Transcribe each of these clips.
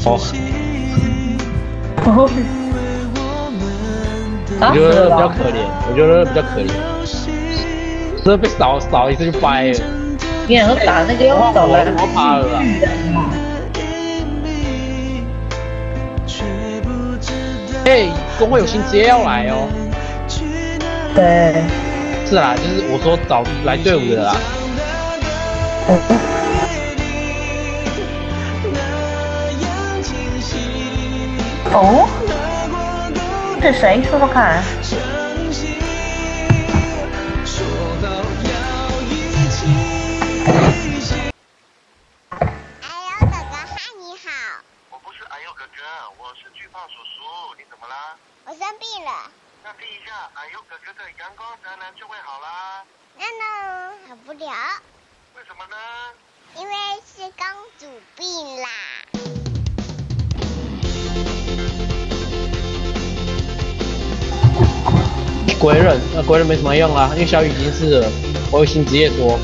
哦， 哦， 我觉得比较可怜，我觉得比较可怜，这被扫一次就掰了。 你两个打那个要扫来我怕了啦。哎，工会有新职业要来哦。 对。 是啦，就是我说找来队伍的啦。 哦，是谁？说说看。 哎呦，哥哥，嗨，你好。 我不是哎呦哥哥，我是巨胖叔叔，你怎么啦？ 我生病了。 那滴一下哎呦哥哥的阳光宅男就会好啦。 那好不了。 为什么呢？ 因为是公主病啦。 鬼人，那鬼人没什么用啦，因为小雨已经是了。我有新职业说。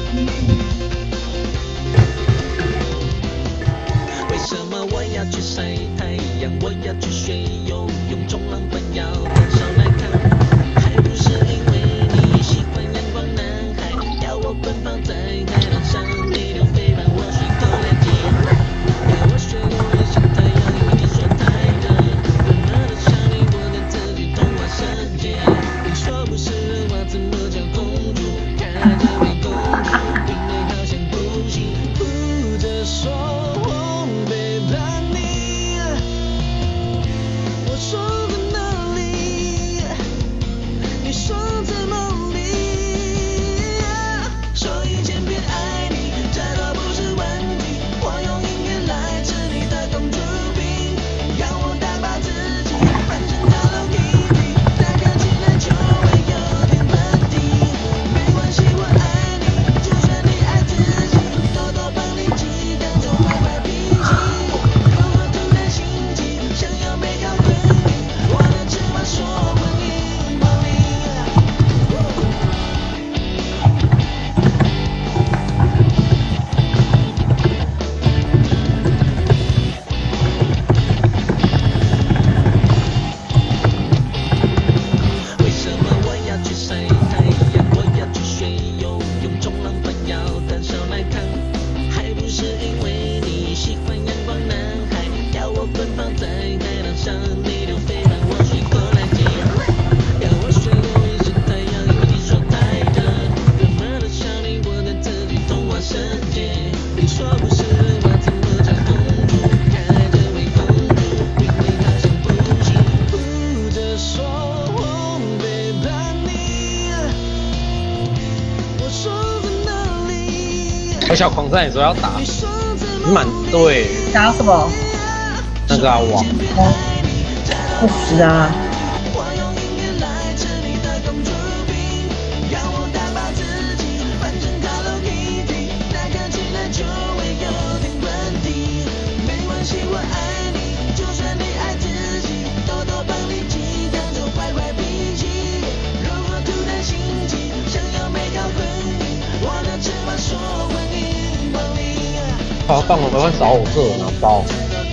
为什么我要去晒太阳？我要去学游泳，冲浪板要很少来看，还不是因为你喜欢阳光男孩，要我奔跑在海浪上，你就非把我水口来接。要我学我也像太阳，因为你说太热，热热的像你，我能自己童话世界。你说不是人话，怎么叫公主？看着没公主，因为好像不行，哭着说。 我小狂战也说要打，蛮对。 打什么？ 那个啊，网。 不死啊！ 放我100万扫我这拿包。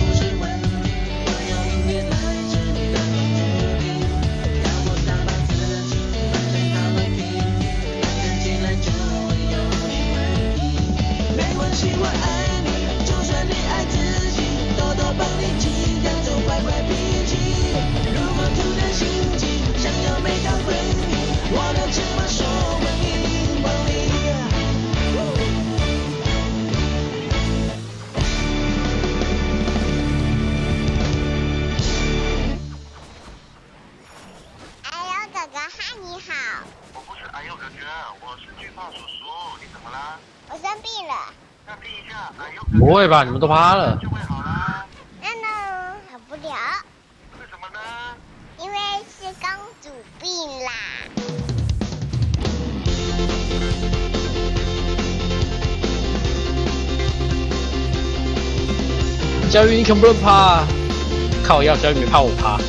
不会吧？你们都趴了？ 那好不了。 为什么呢？ 因为是公主病啦。 小雨，你可不能趴？靠腰，小雨没怕我趴。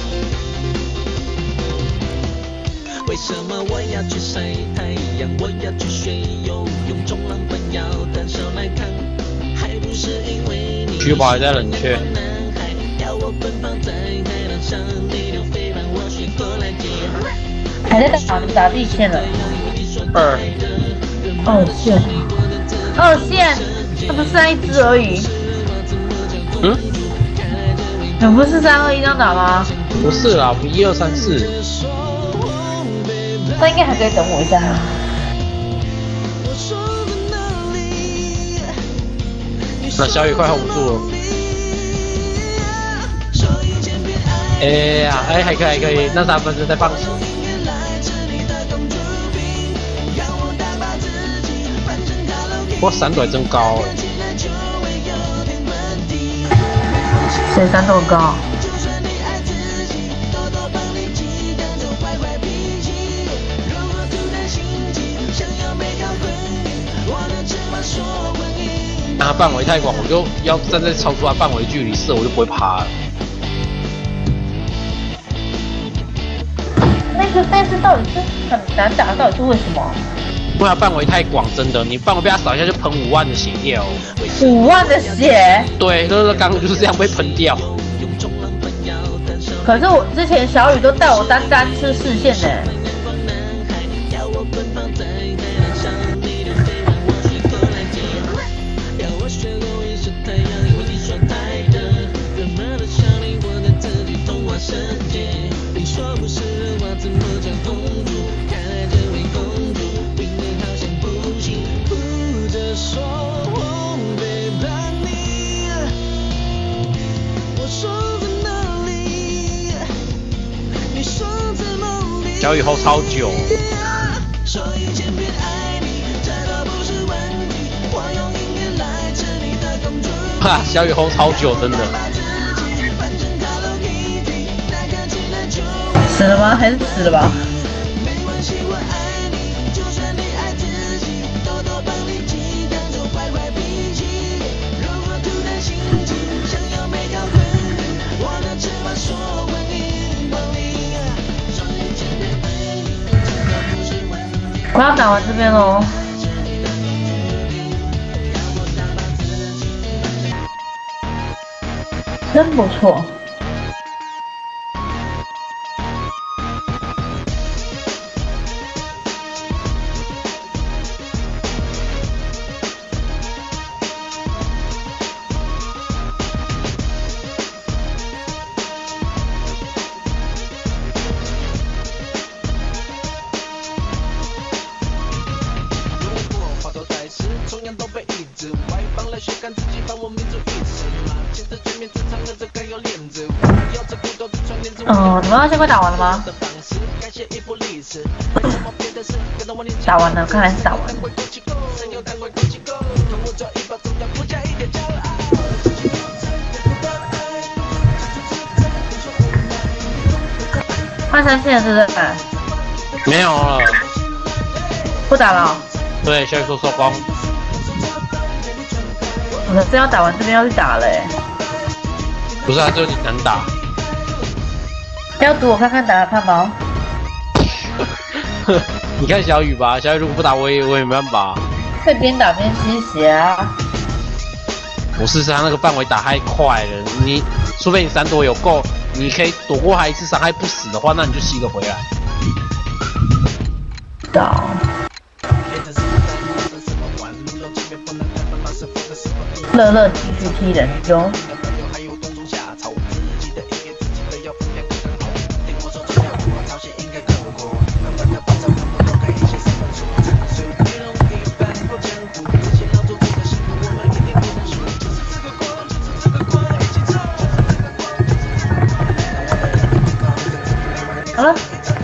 为什么我要去晒太阳？我要去学游泳，冲浪板要单手来扛，还不是因为你。 举宝还在冷却。 还在打，你打第几线了 ？2。 2线，2线，这不是3-1只而已。 嗯？ 你不是3-2-1这样打吗？ 不是啦，我们1、2、3、4。 那应该还可以等我一下。 那小雨快 hold 不住了。哎呀，哎，还可以，那3分钟再放弃。不过闪躲真高哎。 谁闪躲高？ 他范围太广，我就要站在超出他范围距离射，我就不会趴了。 但是到底是很难打，到底是为什么？ 因为他范围太广，真的，你范围被他扫一下就喷5万的血掉。 5万的血？ 对，乐刚就是这样被喷掉。 可是我之前小雨都带我单吃4线呢。 小雨 hold 超久，哈，小雨 hold 超久，真的。 死了吗？还是死了吧？我要打完这边喽。真不错。你们2线快打完了吗？打完了，看来是打完了。换3线了，是不是？ 没有了。 不打了。 对，小雨说收光。 我的真要打完这边要去打了欸。 不是啊，这有点难打。 要赌我看看打打看吗？ 你看小雨吧，小雨如果不打我也没办法。 可以边打边吸血啊！ 我试试他那个范围打太快了，你除非你闪躲有够，你可以躲过他一次伤害不死的话，那你就吸得回来。 打。乐乐继续踢人中。好了。